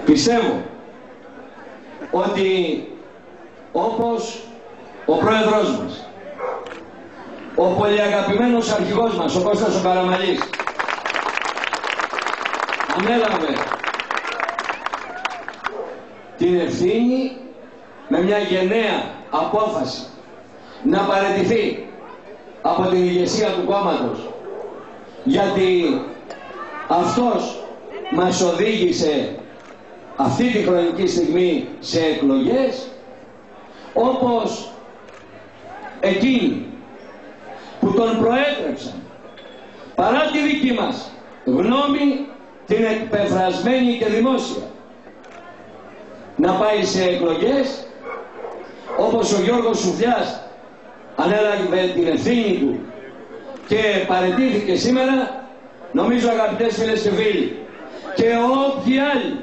Πιστεύω ότι όπως ο πρόεδρος μας, ο πολυαγαπημένος αρχηγός μας, ο Κώστας ο Καραμανλής, ανέλαβε την ευθύνη με μια γενναία απόφαση να παραιτηθεί από την ηγεσία του κόμματος, γιατί αυτός μας οδήγησε αυτή τη χρονική στιγμή σε εκλογές, όπως εκείνοι που τον προέτρεψαν παρά τη δική μας γνώμη, την εκπεφρασμένη και δημόσια, να πάει σε εκλογές, όπως ο Γιώργος Σουφιάς ανέλαβε την ευθύνη του και παραιτήθηκε σήμερα. Νομίζω, αγαπητές φίλες και φίλοι, και όποιοι άλλοι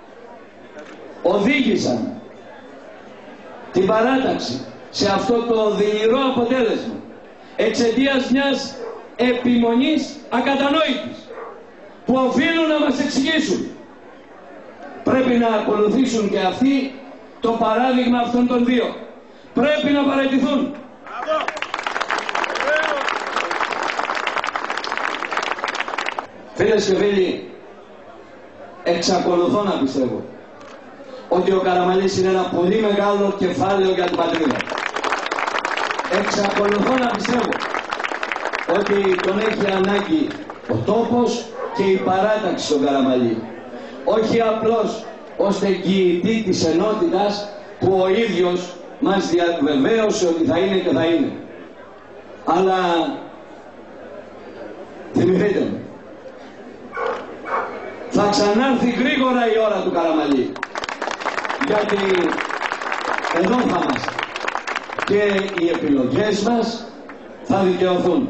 οδήγησαν την παράταξη σε αυτό το δειληρό αποτέλεσμα εξαιτίας μιας επιμονής ακατανόητης που οφείλουν να μας εξηγήσουν, πρέπει να ακολουθήσουν και αυτοί το παράδειγμα αυτών των δύο. Πρέπει να παραιτηθούν. Φίλες και φίλοι, εξακολουθώ να πιστεύω ότι ο Καραμανλής είναι ένα πολύ μεγάλο κεφάλαιο για την πατρίδα. Εξακολουθώ να πιστεύω ότι τον έχει ανάγκη ο τόπος και η παράταξη στον Καραμανλή. Όχι απλώς ως εγγυητή της ενότητας που ο ίδιος μας διαβεβαίωσε ότι θα είναι και θα είναι. Αλλά θυμηθείτε με, θα ξανάρθει γρήγορα η ώρα του Καραμανλή, γιατί εδώ θα είμαστε και οι επιλογές μας θα δικαιωθούν.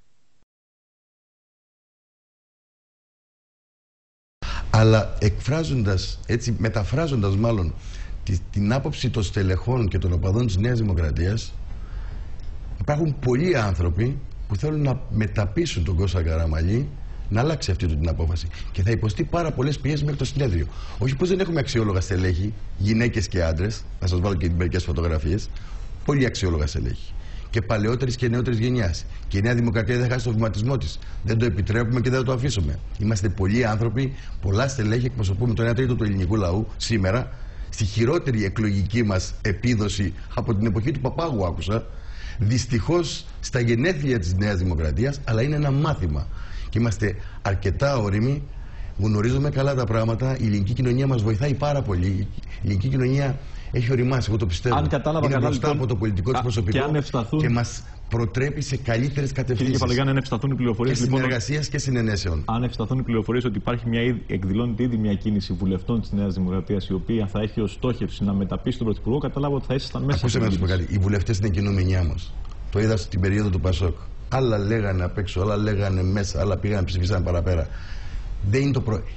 Αλλά εκφράζοντας, έτσι μεταφράζοντας μάλλον την άποψη των στελεχών και των οπαδών της Νέας Δημοκρατίας, υπάρχουν πολλοί άνθρωποι που θέλουν να μεταπείσουν τον Κώστα Καραμανλή να αλλάξει αυτή την απόφαση. Και θα υποστεί πάρα πολλές πιέσεις μέχρι το συνέδριο. Όχι πως δεν έχουμε αξιόλογα στελέχη, γυναίκες και άντρες, θα σας βάλω και μερικές φωτογραφίες, πολύ αξιόλογα στελέχη. Και παλαιότερης και νεότερης γενιάς. Και η Νέα Δημοκρατία δεν χάσει το βηματισμό της. Δεν το επιτρέπουμε και δεν θα το αφήσουμε. Είμαστε πολλοί άνθρωποι, πολλά στελέχη, εκπροσωπούμε το 1 τρίτο του ελληνικού λαού σήμερα, στη χειρότερη εκλογική μας επίδοση από την εποχή του Παπάγου, άκουσα. Δυστυχώς στα γενέθλια της Νέας Δημοκρατίας, αλλά είναι ένα μάθημα. Και είμαστε αρκετά όριμοι, γνωρίζουμε καλά τα πράγματα. Η ελληνική κοινωνία μας βοηθάει πάρα πολύ. Η ελληνική κοινωνία έχει οριμάσει, εγώ το πιστεύω. Αν κατάλαβα είναι καλά, μπροστά λοιπόν, από το πολιτικό της προσωπικό και μας προτρέπει σε καλύτερες κατευθύνσεις. Κύριε Παλαιγιάννη, αν ευσταθούν οι πληροφορίες και συνεργασίας και συνενέσεων. Αν ευσταθούν οι πληροφορίες ότι υπάρχει εκδηλώνεται ήδη μια κίνηση βουλευτών της Νέας Δημοκρατίας, η οποία θα έχει ως στόχευση να μεταπείσει τον Πρωθυπουργό, κατάλαβα ότι θα ήσασταν μέσα. Ακούστε να σας πω κάτι. Οι βουλευτές είναι κινούμενιά μας. Το είδα στην περίοδο του Πασόκ. Άλλα λέγανε απ' έξω, άλλα λέγανε μέσα, άλλα πήγαν ψηφίσαν παραπέρα. Δεν είναι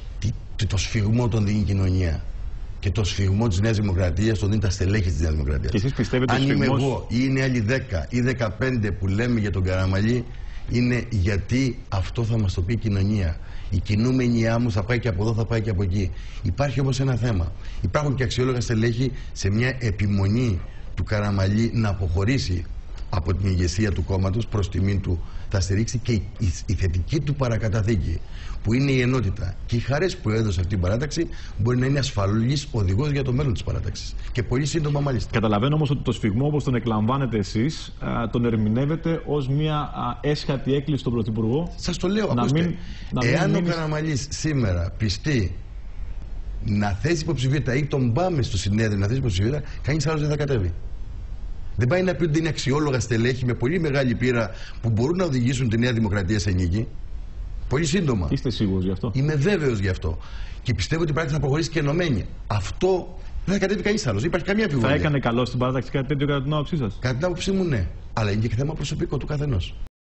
το σφιγμό τον δίνει η κοινωνία. Και το σφιγμό της Νέας Δημοκρατίας τον δίνει τα στελέχη της Νέας Δημοκρατίας. Και εσείς πιστεύετε αν είμαι εγώ ή είναι άλλοι 10 ή 15 που λέμε για τον Καραμανλή, είναι γιατί αυτό θα μας το πει η κοινωνία. Η κινούμενη άμμος θα πάει και από εδώ, θα πάει και από εκεί. Υπάρχει όμως ένα θέμα. Υπάρχουν και αξιόλογα στελέχη σε μια επιμονή του Καραμανλή να αποχωρήσει από την ηγεσία του κόμματος, προς τιμήν του θα στηρίξει και η θετική του παρακαταθήκη, που είναι η ενότητα και οι χαρές που έδωσε αυτή την παράταξη, μπορεί να είναι ασφαλής οδηγός για το μέλλον της παράταξης. Και πολύ σύντομα μάλιστα. Καταλαβαίνω όμως ότι το σφιγμό, όπως τον εκλαμβάνετε εσείς, τον ερμηνεύετε ως μια έσχατη έκκληση στον Πρωθυπουργό. Σας το λέω, ακούστε. Εάν ο Καραμανλής σήμερα πιστεί να θέσει υποψηφιότητα ή τον πάμε στο συνέδριο να θέσει υποψηφιότητα, κανείς άλλος δεν θα κατέβει. Δεν πάει να πει ότι είναι αξιόλογα στελέχη με πολύ μεγάλη πείρα που μπορούν να οδηγήσουν τη Νέα Δημοκρατία σε νίκη. Πολύ σύντομα. Είστε σίγουρος γι' αυτό? Είμαι βέβαιος γι' αυτό. Και πιστεύω ότι πράγματι θα προχωρήσει και ενωμένη. Αυτό δεν θα κατέβει κανείς άλλος. Δεν υπάρχει καμία αμφιβολία. Θα έκανε καλό στην παράταξη κάτι τέτοιο κατά την άποψή σας? Κατά την άποψή μου, ναι. Αλλά είναι και θέμα προσωπικό του καθενός.